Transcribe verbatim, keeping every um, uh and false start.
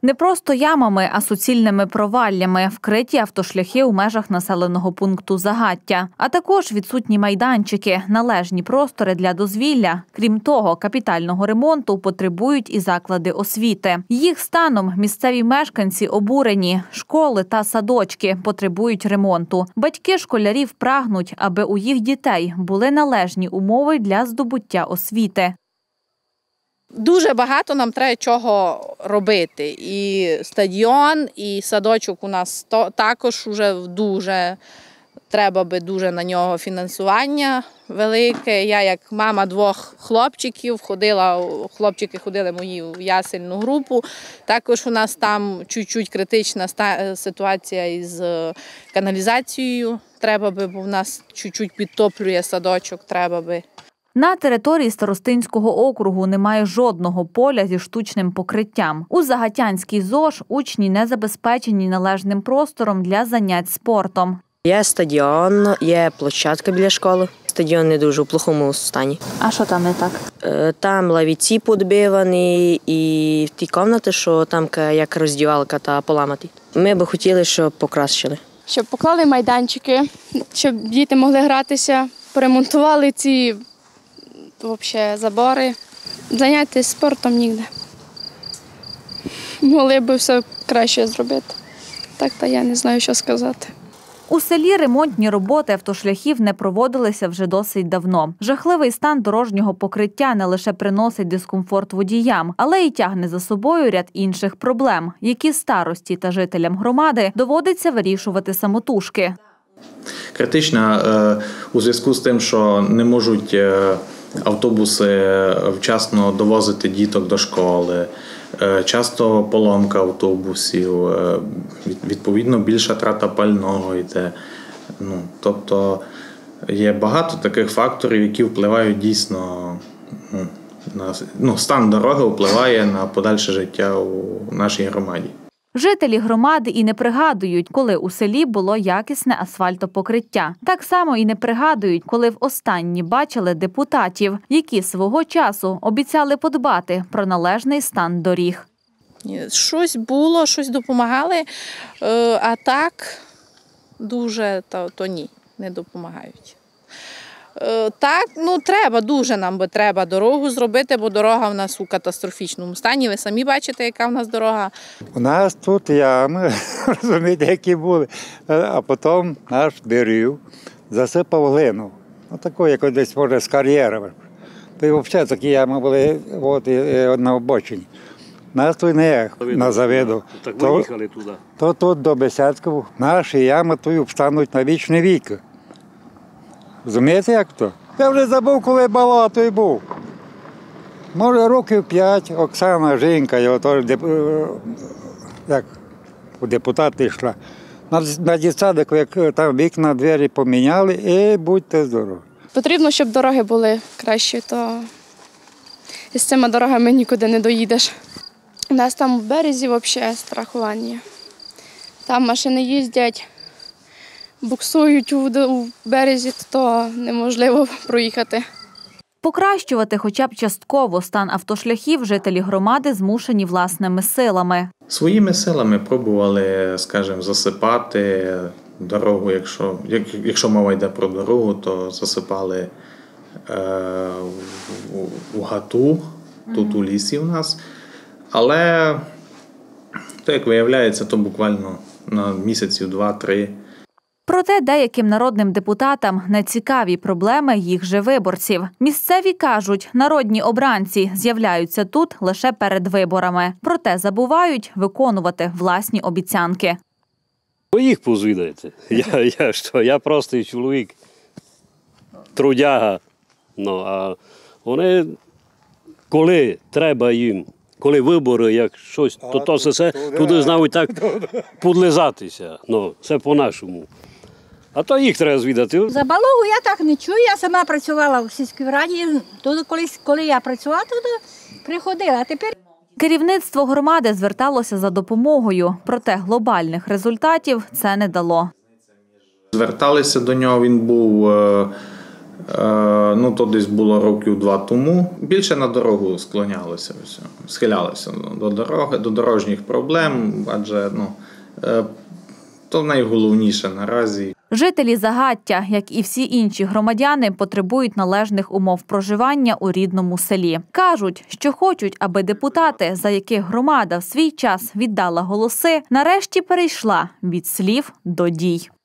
Не просто ямами, а суцільними проваллями вкриті автошляхи у межах населеного пункту Загаття, а також відсутні майданчики, належні простори для дозвілля. Крім того, капітального ремонту потребують і заклади освіти. Їх станом місцеві мешканці обурені. Школи та садочки потребують ремонту. Батьки школярів прагнуть, аби у їх дітей були належні умови для здобуття освіти. Дуже багато нам треба чого робити. І стадіон, і садочок у нас також вже дуже, треба би дуже на нього фінансування велике. Я як мама двох хлопчиків, ходила, хлопчики ходили мої в ясельну групу. Також у нас там чуть-чуть критична ситуація із каналізацією. Треба би, бо в нас чуть-чуть підтоплює садочок, треба би. На території Старостинського округу немає жодного поля зі штучним покриттям. У Загатянській ЗОШ учні не забезпечені належним простором для занять спортом. Є стадіон, є площадка біля школи. Стадіон не дуже в плохому стані. А що там не так? Там лавіці підбивані і ті кімнати, що там як роздівалка та поламаті. Ми б хотіли, щоб покращили. Щоб поклали майданчики, щоб діти могли гратися, поремонтували ці взагалі забори. Зайнятися спортом ніде. Могли б все краще зробити. Так, та я не знаю, що сказати. У селі ремонтні роботи автошляхів не проводилися вже досить давно. Жахливий стан дорожнього покриття не лише приносить дискомфорт водіям, але й тягне за собою ряд інших проблем, які старості та жителям громади доводиться вирішувати самотужки. Критична е, у зв'язку з тим, що не можуть е, автобуси вчасно довозити діток до школи, е, часто поломка автобусів, е, відповідно більша трата пального йде. Ну, тобто є багато таких факторів, які впливають дійсно ну, на ну, стан дороги впливає на подальше життя у нашій громаді. Жителі громади і не пригадують, коли у селі було якісне асфальтопокриття. Так само і не пригадують, коли в останні бачили депутатів, які свого часу обіцяли подбати про належний стан доріг. Щось було, щось допомагали, а так дуже, то, то ні, не допомагають. Так, ну треба, дуже нам би треба дорогу зробити, бо дорога в нас у катастрофічному стані. Ви самі бачите, яка в нас дорога. У нас тут ями, розумієте, які були, а потім наш дерев засипав глину. Ну, таку, як десь, може, з кар'єрами. То і взагалі такі ями були от, і, і на обочині. Нас тут не на завіду. Так ви їхали туди? То тут до Бесяцького. Наші ями тут встануть на вічний вік. Розумієте, як то? Я вже забув, коли балатий був. Може, років п'ять, Оксана, жінка, його теж як у депутати йшла. На дитсадику, як там вікна, двері поміняли, і будьте здорові. Потрібно, щоб дороги були кращі, то з цими дорогами нікуди не доїдеш. У нас там в березі взагалі страхування. Там машини їздять, буксують у березі, то неможливо проїхати. Покращувати хоча б частково стан автошляхів жителі громади змушені власними силами. Своїми силами пробували, скажімо, засипати дорогу, якщо, якщо мова йде про дорогу, то засипали е, в, в гату, тут у лісі у нас. Але, то, як виявляється, то буквально на місяців два-три. Проте деяким народним депутатам не цікаві проблеми їх же виборців. Місцеві кажуть, народні обранці з'являються тут лише перед виборами. Проте забувають виконувати власні обіцянки. Ви їх позвідаєте. Я, я, що, я простий чоловік, трудяга. Ну, а вони, коли треба їм, коли вибори, як щось, то, то все, туди знають так подлизатися. Ну, це по-нашому. А то їх треба звідати. За Балогу я так не чую, я сама працювала в сільській раді, туди колись, коли я працювала, туди приходила, а тепер... Керівництво громади зверталося за допомогою, проте глобальних результатів це не дало. Зверталися до нього, він був Ну, то десь було років два тому. Більше на дорогу склонялися, схилялися до дороги, до дорожніх проблем, адже ну, то найголовніше наразі. Жителі Загаття, як і всі інші громадяни, потребують належних умов проживання у рідному селі. Кажуть, що хочуть, аби депутати, за яких громада в свій час віддала голоси, нарешті перейшла від слів до дій.